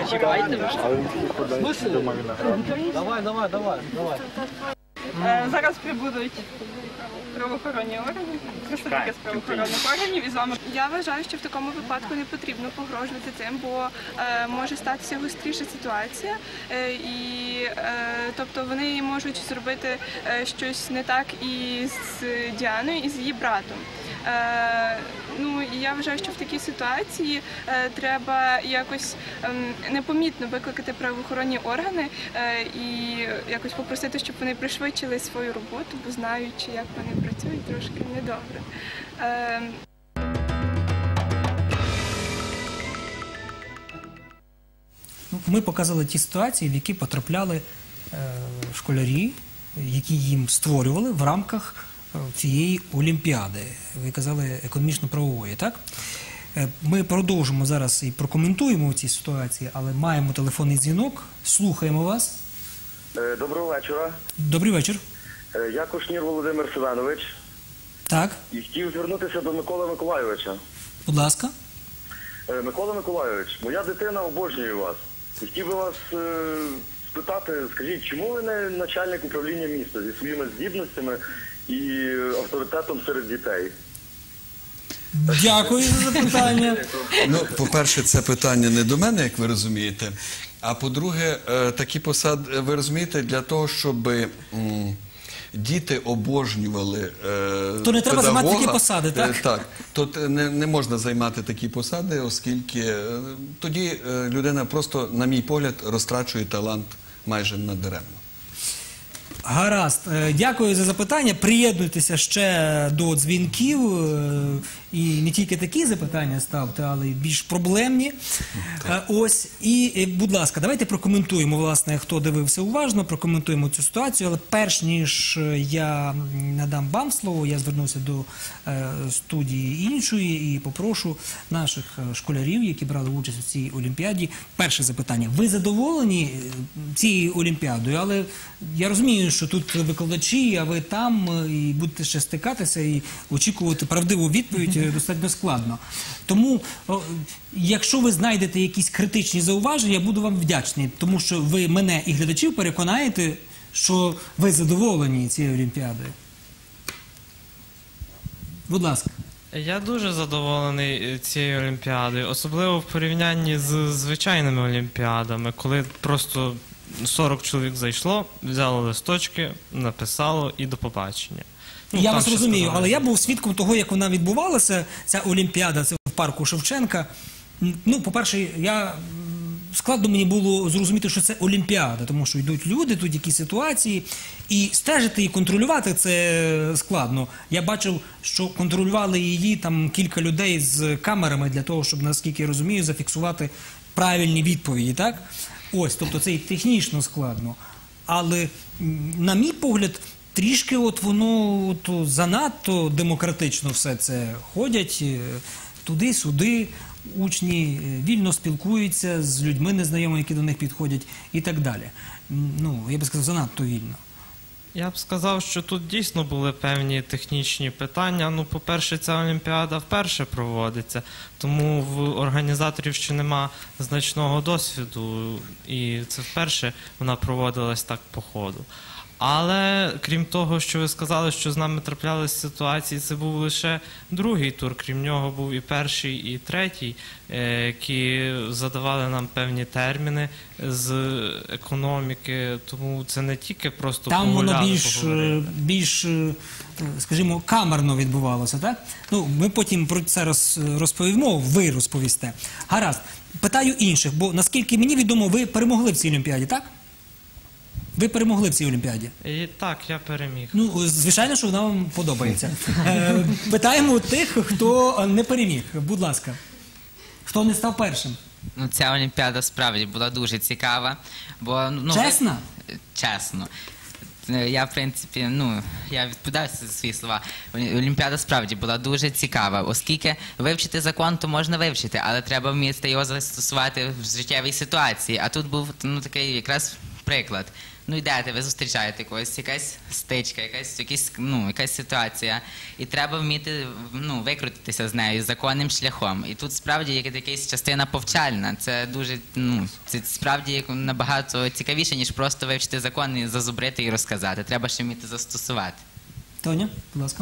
Давай. Зараз прибудуть правоохоронні органи, представники з правоохоронних органів і з вами. Я вважаю, що в такому випадку не потрібно погрожувати цим, бо може статися гостріша ситуація, тобто вони можуть зробити щось не так і з Діаною, і з її братом. І я вважаю, що в такій ситуації треба якось непомітно викликати правоохоронні органи і якось попросити, щоб вони пришвидшили свою роботу, бо знаючи, як вони працюють, трошки недобре. Ми показали ті ситуації, в які потрапляли школярі, які їм створювали в рамках цієї олімпіади. Ви казали економічно-правової, так? Ми продовжимо зараз і прокоментуємо ці ситуації, але маємо телефонний дзвінок. Слухаємо вас. Доброго вечора. Добрий вечір. Я Кушнір Володимир Семенович. Так. І хотів звернутися до Миколи Миколайовича. Будь ласка. Микола Миколайович, моя дитина обожнює вас. І хотів би вас спитати, скажіть, чому ви не начальник управління міста зі своїми здібностями і авторитетом серед дітей? Дякую за запитання. По-перше, це питання не до мене, як ви розумієте. А по-друге, такі посади, ви розумієте, для того, щоб діти обожнювали педагога. То не треба займати такі посади, так? Так. То не можна займати такі посади, оскільки тоді людина просто, на мій погляд, розтрачує талант майже надаремно. Гаразд. Дякую за запитання. Приєднуйтеся ще до дзвінків. і не тільки такі запитання ставте, але й більш проблемні. Ось, і, будь ласка, давайте прокоментуємо, власне, хто дивився уважно, прокоментуємо цю ситуацію, але перш ніж я надам вам слово, я звернуся до студії іншої і попрошу наших школярів, які брали участь у цій олімпіаді. Перше запитання. Ви задоволені цією олімпіадою? Але я розумію, що тут викладачі, а ви там, і будете ще стикатися і очікувати правдиву відповідь достатньо складно. Тому, якщо ви знайдете якісь критичні зауваження, я буду вам вдячний, тому що ви мене і глядачів переконаєте, що ви задоволені цією олімпіадою. Будь ласка. Я дуже задоволений цією олімпіадою, особливо в порівнянні з звичайними олімпіадами, коли просто 40 чоловік зайшло, взяло листочки, написало і до побачення. Я вас розумію, але я був свідком того, як вона відбувалася, ця олімпіада, це в парку Шевченка. Ну, по-перше, складно мені було зрозуміти, що це олімпіада, тому що йдуть люди, тут якісь ситуації, і стежити і контролювати це складно. Я бачив, що контролювали її там кілька людей з камерами для того, щоб, наскільки я розумію, зафіксувати правильні відповіді, так? Ось, тобто це і технічно складно. Але, на мій погляд, трішки воно занадто демократично все це. Ходять туди-сюди, учні вільно спілкуються з людьми незнайомими, які до них підходять і так далі. Ну, я би сказав, занадто вільно. Я б сказав, що тут дійсно були певні технічні питання. Ну, по-перше, ця олімпіада вперше проводиться, тому в організаторів ще нема значного досвіду, і це вперше вона проводилась так по ходу. Але, крім того, що ви сказали, що з нами траплялися ситуації, це був лише другий тур, крім нього був і перший, і третій, які задавали нам певні терміни з економіки, тому це не тільки просто там погуляли, воно більш, скажімо, камерно відбувалося, так? Ну, ми потім про це розповімо, ви розповісте. Гаразд, питаю інших, бо, наскільки мені відомо, ви перемогли в цій олімпіаді, так? Ви перемогли в цій олімпіаді? І так, я переміг. Ну, звичайно, що вона вам подобається. Питаємо тих, хто не переміг. Будь ласка. Хто не став першим? Ну, ця олімпіада справді була дуже цікава. Бо, чесно? Чесно. Я, в принципі, я відповідаю за свої слова. Олімпіада справді була дуже цікава, оскільки вивчити закон, то можна вивчити, але треба вміти його застосувати в життєвій ситуації. А тут був такий якраз приклад. Ну, йдете, ви зустрічаєте когось, якась стичка, якась ситуація, і треба вміти викрутитися з нею законним шляхом. І тут справді є якась частина повчальна. Це дуже, це справді набагато цікавіше, ніж просто вивчити закон і зазубрити і розказати. Треба ще вміти застосувати. Тоня, будь ласка.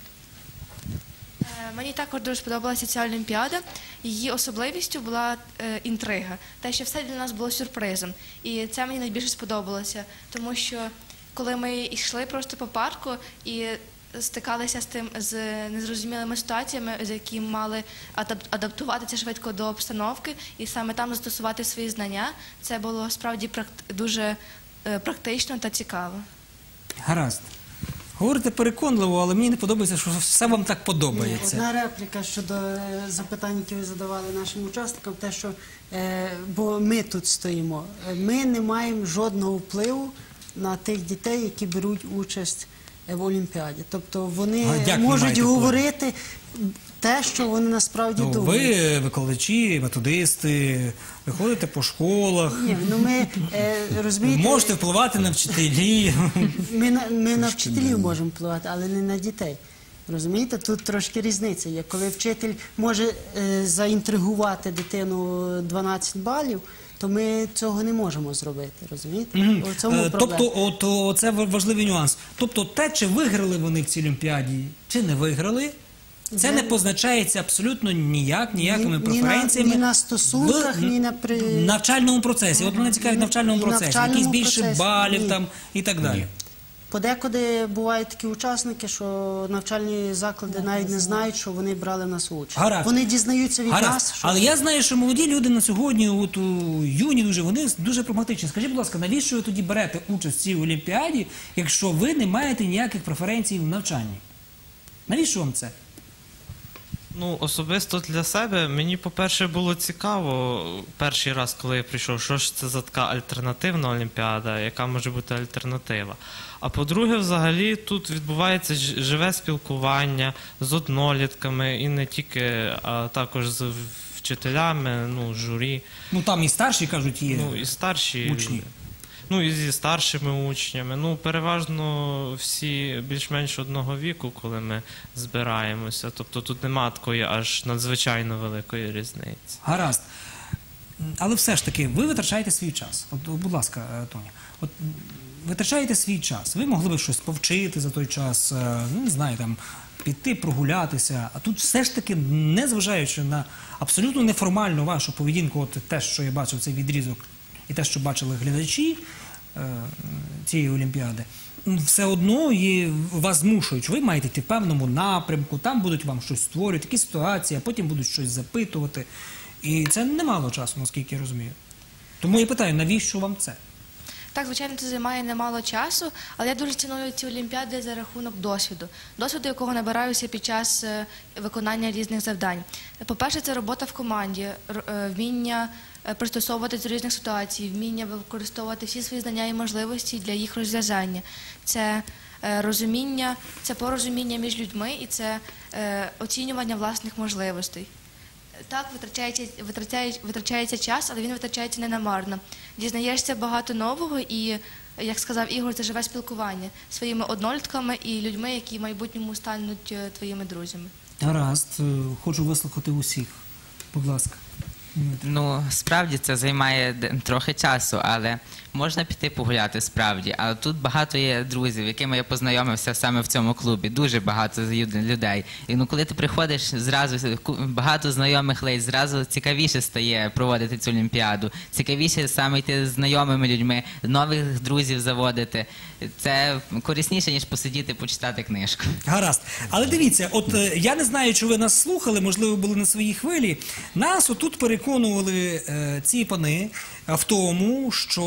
Мені також дуже сподобалася ця олімпіада. Її особливістю була інтрига. Те, що все для нас було сюрпризом. І це мені найбільше сподобалося. Тому що, коли ми йшли просто по парку і стикалися з незрозумілими ситуаціями, з якими мали адаптуватися швидко до обстановки, і саме там застосувати свої знання, це було справді дуже практично та цікаво. Гаразд. Говорите переконливо, але мені не подобається, що все вам так подобається. Одна репліка щодо запитань, які ви задавали нашим учасникам, те, що, бо ми тут стоїмо, ми не маємо жодного впливу на тих дітей, які беруть участь в Олімпіаді. Тобто вони можуть говорити те, що вони насправді думають. Ви викладачі, методисти, ви ходите по школах, можете впливати на вчителів. Ми на вчителів можемо впливати, але не на дітей. Розумієте, тут трошки різниця є. Коли вчитель може заінтригувати дитину 12 балів, то ми цього не можемо зробити, розумієте? Тобто, це важливий нюанс. Тобто, те, чи виграли вони в цій олімпіаді, чи не виграли, це не позначається абсолютно ніякими преференціями. Ні на стосунках, ні на навчальному процесі. От мене цікавить в навчальному процесі. Якісь більше балів там і так далі. Подекуди бувають такі учасники, що навчальні заклади навіть не знають, що вони брали в нас участь. Вони дізнаються від нас. Але я знаю, що молоді люди на сьогодні, юні, вони дуже прагматичні. Скажіть, будь ласка, навіщо ви тоді берете участь в цій олімпіаді, якщо ви не маєте ніяких преференцій в навчанні? Навіщо вам це? Ну, особисто для себе мені, по-перше, було цікаво перший раз, коли я прийшов, що ж це за така альтернативна олімпіада, яка може бути альтернатива. А по-друге, взагалі тут відбувається живе спілкування з однолітками і не тільки, а також з вчителями, ну, журі. Ну там і старші, кажуть, є Ну, і старші учні. Ну, і зі старшими учнями. Ну, переважно всі більш-менш одного віку, коли ми збираємося. Тобто тут нема такої аж надзвичайно великої різниці. Гаразд. Але все ж таки, ви витрачаєте свій час. От, будь ласка, Тоня, от витрачаєте свій час. Ви могли б щось повчити за той час, ну, не знаю, там, піти прогулятися. А тут все ж таки, незважаючи на абсолютно неформальну вашу поведінку, от те, що я бачив, цей відрізок, і те, що бачили глядачі цієї олімпіади, все одно вас змушують. Ви маєте йти в певному напрямку, там будуть вам щось створювати, якісь ситуації, а потім будуть щось запитувати. І це немало часу, наскільки я розумію. Тому я питаю, навіщо вам це? Так, звичайно, це займає немало часу, але я дуже ціную ці олімпіади за рахунок досвіду. Досвіду, якого набираюся під час виконання різних завдань. По-перше, це робота в команді, вміння пристосовуватись до різних ситуацій, вміння використовувати всі свої знання і можливості для їх розв'язання. Це розуміння, це порозуміння між людьми і це оцінювання власних можливостей. Так, витрачається час, але він витрачається не намарно. Дізнаєшся багато нового і, як сказав Ігор, це живе спілкування зі своїми однолітками і людьми, які в майбутньому стануть твоїми друзями. Гаразд, хочу вислухати усіх. Будь ласка. Ну, справді це займає трохи часу, але можна піти погуляти справді. Але тут багато є друзів, якими я познайомився саме в цьому клубі. Дуже багато людей. І ну, коли ти приходиш, зразу багато знайомих лиць, зразу цікавіше стає проводити цю олімпіаду. Цікавіше саме йти з знайомими людьми, нових друзів заводити. Це корисніше, ніж посидіти, почитати книжку. Гаразд. Але дивіться, от я не знаю, чи ви нас слухали, можливо, були на своїй хвилі. Нас отут переконували ці пани в тому, що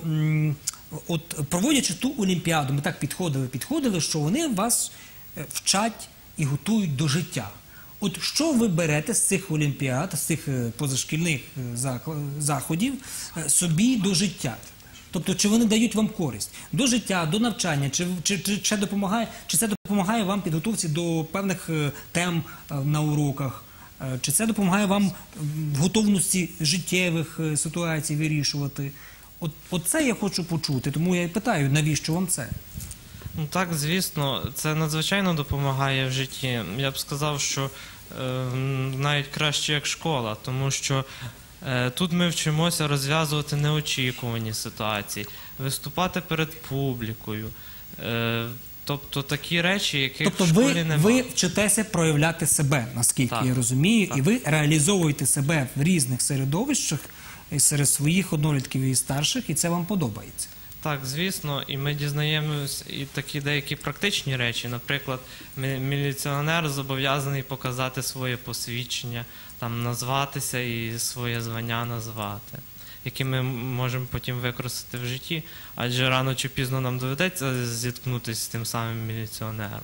от проводячи ту олімпіаду, ми так підходили, що вони вас вчать і готують до життя. От що ви берете з цих олімпіад, з цих позашкільних заходів собі до життя? Тобто, чи вони дають вам користь до життя, до навчання, чи це допомагає вам підготовці до певних тем на уроках, чи це допомагає вам в готовності життєвих ситуацій вирішувати? От це я хочу почути, тому я і питаю, навіщо вам це? Ну так, звісно, це надзвичайно допомагає в житті. Я б сказав, що навіть краще як школа, тому що тут ми вчимося розв'язувати неочікувані ситуації, виступати перед публікою. Тобто такі речі, яких в школі немає. Тобто ви вчитеся проявляти себе, наскільки я розумію, і ви реалізовуєте себе в різних середовищах, серед своїх однолітків і старших, і це вам подобається. Так, звісно, і ми дізнаємось і такі деякі практичні речі. Наприклад, міліціонер зобов'язаний показати своє посвідчення, там назватися і своє звання назвати, які ми можемо потім використати в житті, адже рано чи пізно нам доведеться зіткнутися з тим самим міліціонером.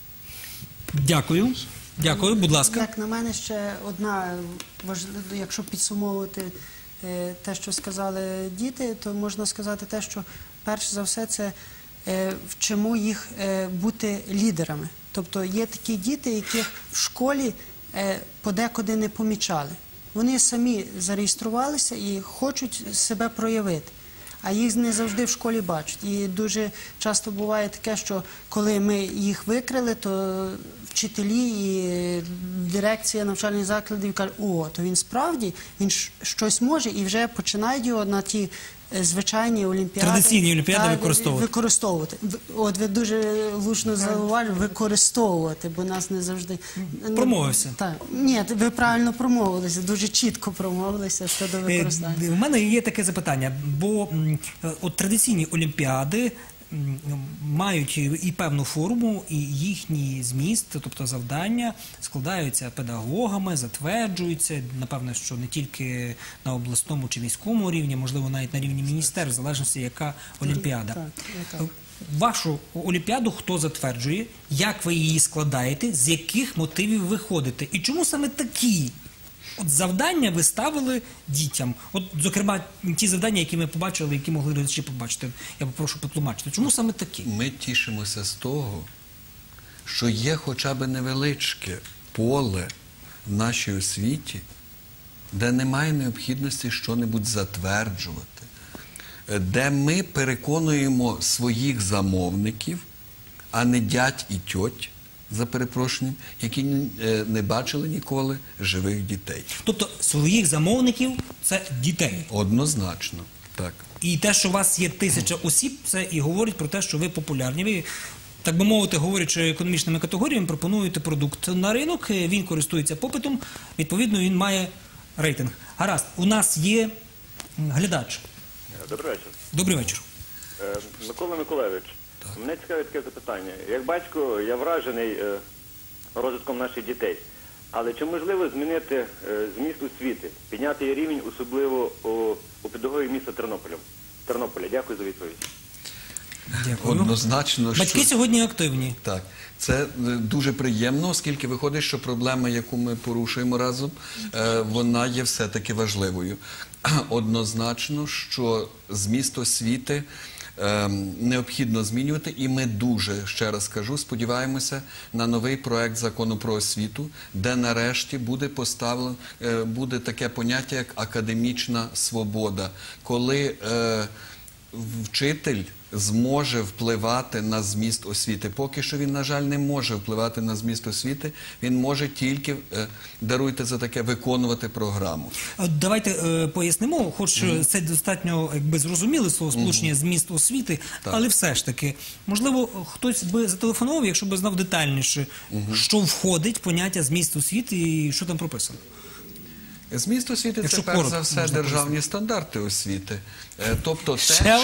Дякую. Дякую, будь ласка. Як на мене, ще одна важлива, якщо підсумовувати те, що сказали діти, то можна сказати те, що перш за все це вчимо їх бути лідерами. Тобто є такі діти, яких в школі подекуди не помічали. Вони самі зареєструвалися і хочуть себе проявити, а їх не завжди в школі бачать. І дуже часто буває таке, що коли ми їх викрили, то вчителі і дирекція навчальних закладів кажуть, то він справді, він щось може, і вже починають його на ті звичайні олімпіади. Традиційні олімпіади використовувати. От ви дуже влучно зауважили, використовувати, бо нас не завжди... Промовився. Так. Ні, ви правильно промовилися, дуже чітко промовилися щодо використання. У мене є таке запитання, бо от традиційні олімпіади мають і певну форму, і їхній зміст, тобто завдання, складаються педагогами, затверджуються, напевно, що не тільки на обласному чи міському рівні, можливо, навіть на рівні міністерств, в залежності, яка олімпіада. вашу олімпіаду хто затверджує, як ви її складаєте, з яких мотивів ви ходите? І чому саме такі завдання ви ставили дітям? От, зокрема, ті завдання, які ми побачили, які могли глядачі побачити. Я попрошу потлумачити. Чому саме такі? Ми тішимося з того, що є хоча б невеличке поле в нашій освіті, де немає необхідності щонебудь затверджувати, де ми переконуємо своїх замовників, а не дядь і тьоть, за перепрошенням, які не бачили ніколи живих дітей. Тобто своїх замовників – це дітей. Однозначно, так. І те, що у вас є 1000 осіб, це і говорить про те, що ви популярні. Ви, так би мовити, говорячи економічними категоріями, пропонуєте продукт на ринок, він користується попитом, відповідно, він має рейтинг. Гаразд, у нас є глядач. Добрий вечір. Добрий вечір. Микола Миколайович, мене цікавить таке запитання. Як батько, я вражений розвитком наших дітей. Але чи можливо змінити зміст освіти, підняти її рівень, особливо у педагогів міста Тернополя? Дякую за відповідь. Дякую. Однозначно, Батьки що... сьогодні активні. Так, це дуже приємно, оскільки виходить, що проблема, яку ми порушуємо разом, вона є все-таки важливою. Однозначно, що зміст освіти необхідно змінювати, і ми дуже, ще раз кажу, сподіваємося на новий проект закону про освіту, де нарешті буде поставлено, буде таке поняття, як академічна свобода, коли вчитель зможе впливати на зміст освіти. Поки що він, на жаль, не може впливати на зміст освіти, він може тільки, даруйте за таке, виконувати програму. Давайте пояснимо, хоч це достатньо зрозуміле словосполучення зміст освіти, але все ж таки, можливо, хтось би зателефонував, якщо би знав детальніше, що входить в поняття зміст освіти і що там прописано. Зміст освіти – це, перш за все, державні стандарти освіти. Тобто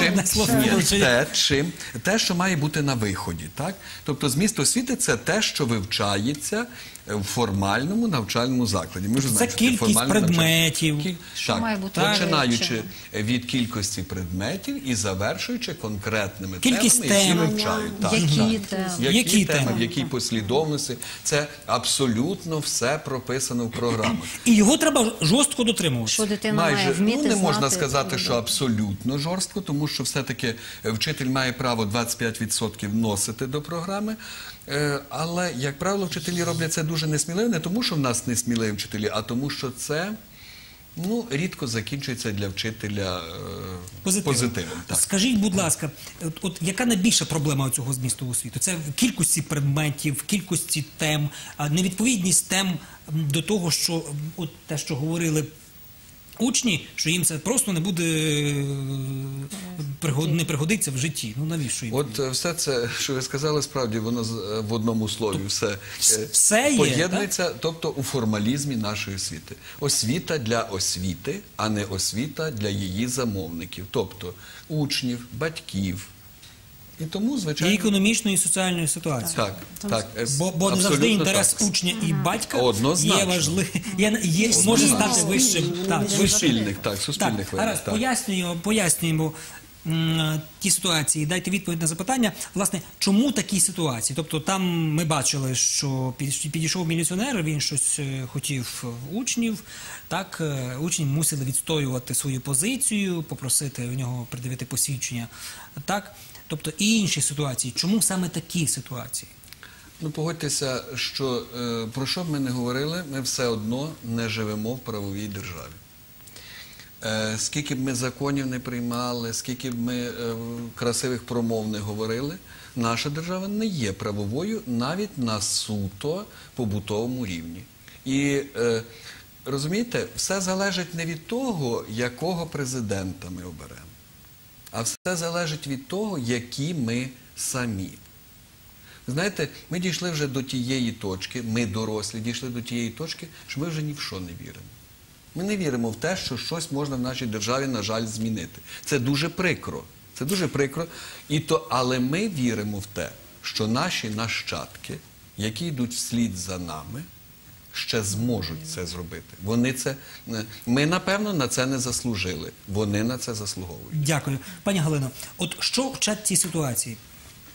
те, що має бути на виході. Тобто зміст освіти – це те, що вивчається в формальному навчальному закладі. Це кількість предметів. Так, починаючи від кількості предметів і завершуючи конкретними темами, які вивчають. Які теми, в якій послідовності. Це абсолютно все прописано в програмах. І його треба жорстко дотримуватися. Майже, не можна сказати, що абсолютно жорстко, тому що все-таки вчитель має право 25% вносити до програми, але, як правило, вчителі роблять це дуже несміливо, не тому, що в нас несміливі вчителі, а тому, що це рідко закінчується для вчителя позитивом. Скажіть, будь ласка, от яка найбільша проблема цього змісту освіти? Це в кількості предметів, в кількості тем, невідповідність тем до того, що от те, що говорили учні, що їм це просто не буде, не пригодиться в житті. Ну навіщо їм? От все це, що ви сказали, справді воно в одному слові все поєднується, тобто у формалізмі нашої освіти. Освіта для освіти, а не освіта для її замовників, тобто учнів, батьків. І тому, звичайно... І економічної, і соціальної ситуації. Так. Бо не завжди інтерес учня і батька є важливий, може стати вищим. Суспільних виборів. Пояснюємо ті ситуації, дайте відповідь на запитання. Власне, чому такі ситуації? Тобто там ми бачили, що підійшов міліціонер, він щось хотів учнів, так, учні мусили відстоювати свою позицію, попросити в нього придивити посвідчення, так. Тобто і інші ситуації. Чому саме такі ситуації? Погодьтеся, що про що б ми не говорили, ми все одно не живемо в правовій державі. Скільки б ми законів не приймали, скільки б ми красивих промов не говорили, наша держава не є правовою навіть на суто побутовому рівні. І, розумієте, все залежить не від того, якого президента ми оберемо, а все залежить від того, які ми самі. Знаєте, ми дійшли вже до тієї точки, ми дорослі дійшли до тієї точки, що ми вже ні в що не віримо. Ми не віримо в те, що щось можна в нашій державі, на жаль, змінити. Це дуже прикро. Це дуже прикро. Але ми віримо в те, що наші нащадки, які йдуть вслід за нами, ще зможуть це зробити. Ми, напевно, на це не заслужили. Вони на це заслуговують. Дякую. Пані Галино, от що вчать ці ситуації?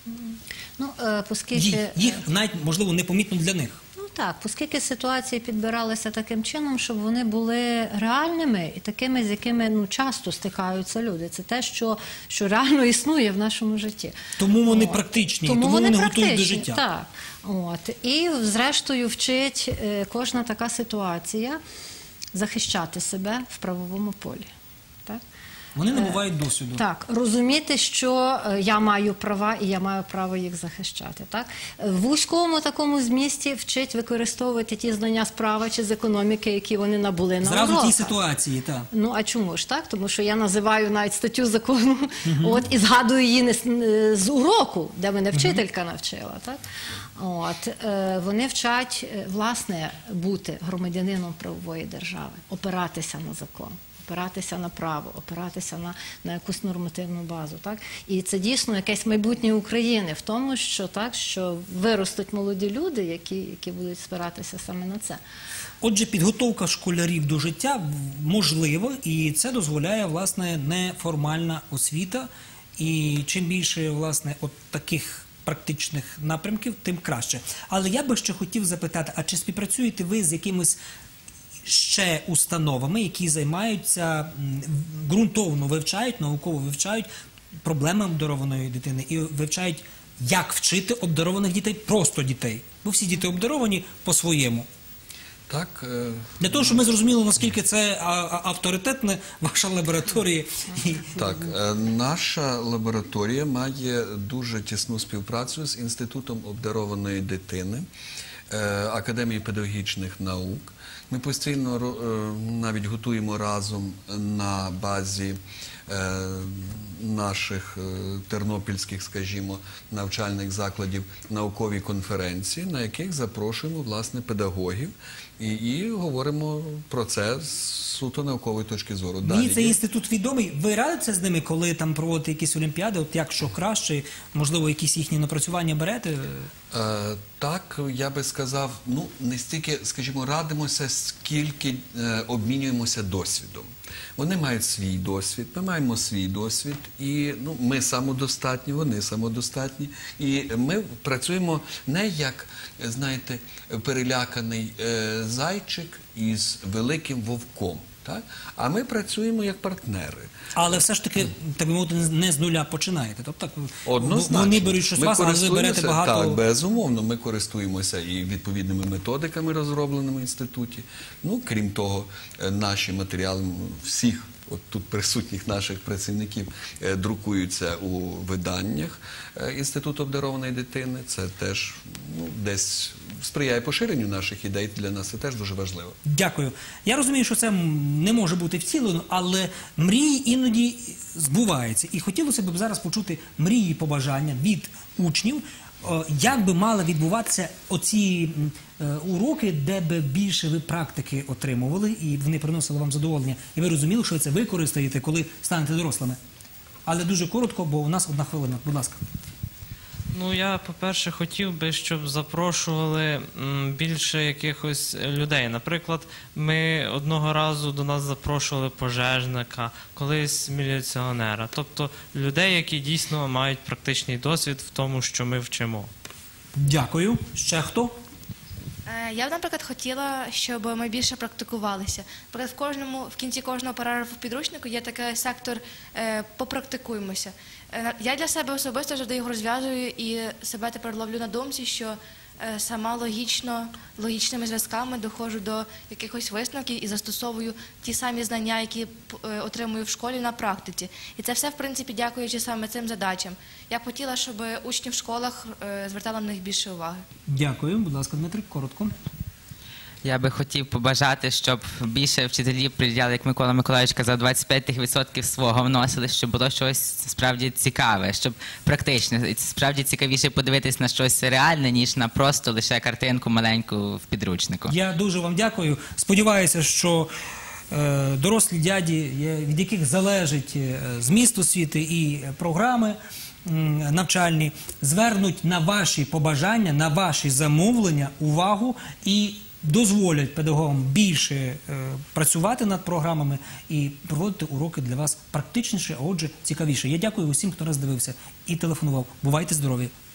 Ну, оскільки... Їх навіть, можливо, непомітно для них. Ну так, оскільки ситуації підбиралися таким чином, щоб вони були реальними і такими, з якими часто стикаються люди. Це те, що реально існує в нашому житті. Тому вони практичні, тому вони готують до життя. Так. І, зрештою, вчить кожна така ситуація захищати себе в правовому полі. Так? Вони набувають досвіду. Так, розуміти, що я маю права і я маю право їх захищати. Так? В вузькому такому змісті вчить використовувати ті знання з права чи з економіки, які вони набули на уроках. Зразу в тій ситуації, так. Ну, а чому ж так? Тому що я називаю навіть статтю закону і згадую її з уроку, де мене вчителька навчила. Так? Вони вчать, власне, бути громадянином правової держави, опиратися на закон, опиратися на право, опиратися на якусь нормативну базу. Так? І це дійсно якесь майбутнє України в тому, що виростуть молоді люди, які будуть спиратися саме на це. Отже, підготовка школярів до життя можлива, і це дозволяє, власне, неформальна освіта. І чим більше, власне, от таких практичних напрямків, тим краще. Але я би ще хотів запитати, а чи співпрацюєте ви з якимось ще установами, які займаються, ґрунтовно вивчають, науково вивчають проблеми обдарованої дитини і вивчають, як вчити обдарованих дітей, просто дітей? Бо всі діти обдаровані по-своєму. Так. Для того, щоб ми зрозуміли, наскільки це авторитетна ваша лабораторія. Так, наша лабораторія має дуже тісну співпрацю з Інститутом обдарованої дитини, Академією педагогічних наук. Ми постійно навіть готуємо разом на базі наших тернопільських, скажімо, навчальних закладів наукові конференції, на яких запрошуємо, власне, педагогів і говоримо про це з суто наукової точки зору. Мені цей інститут відомий. Ви радитеся з ними, коли там проводите якісь олімпіади, от як що краще, можливо, якісь їхні напрацювання берете? Так, я би сказав, не стільки, скажімо, радимося, скільки обмінюємося досвідом. Вони мають свій досвід, ми маємо свій досвід, і ми самодостатні, вони самодостатні. І ми працюємо не як, знаєте, переляканий зайчик із великим вовком. Так? А ми працюємо як партнери. Але все ж таки, так би мовити, не з нуля починаєте. Тобто, однозначно. Вони беруть щось вас, але ви берете багато... Так, безумовно, ми користуємося і відповідними методиками, розробленими в інституті. Крім того, наші матеріали всіх тут присутніх наших працівників друкуються у виданнях Інституту обдарованої дитини. Це теж десь сприяє поширенню наших ідей, для нас це теж дуже важливо. Дякую. Я розумію, що це не може бути втілено, але мрії іноді збуваються. І хотілося б зараз почути мрії, побажання від учнів, як би мали відбуватися оці уроки, де би більше ви практики отримували, і вони приносили вам задоволення, і ви розуміли, що ви це використаєте, коли станете дорослими. Але дуже коротко, бо у нас 1 хвилина. Будь ласка. Я, по-перше, хотів би, щоб запрошували більше якихось людей. Наприклад, ми одного разу до нас запрошували пожежника, колись міліціонера. Тобто людей, які дійсно мають практичний досвід в тому, що ми вчимо. Дякую. Ще хто? Я б, наприклад, хотіла, щоб ми більше практикувалися. Наприклад, в кінці кожного параграфу підручнику є такий сектор «Попрактикуємося». Я для себе особисто завжди його розв'язую і себе тепер ловлю на думці, що сама логічними зв'язками доходжу до якихось висновків і застосовую ті самі знання, які отримую в школі на практиці. І це все, в принципі, дякуючи саме цим задачам. Я б хотіла, щоб учні в школах звертали на них більше уваги. Дякую. Будь ласка, Дмитрик, коротко. Я би хотів побажати, щоб більше вчителів приділяли, як Микола Миколайович казав, 25% свого вносили, щоб було щось справді цікаве, щоб практичне. Справді цікавіше подивитись на щось реальне, ніж на просто лише картинку маленьку в підручнику. Я дуже вам дякую. Сподіваюся, що дорослі дяді, від яких залежить зміст освіти і програми навчальні, звернуть на ваші побажання, на ваші замовлення увагу і дозволять педагогам більше працювати над програмами і проводити уроки для вас практичніше, а отже цікавіше. Я дякую усім, хто нас дивився і телефонував. Бувайте здорові!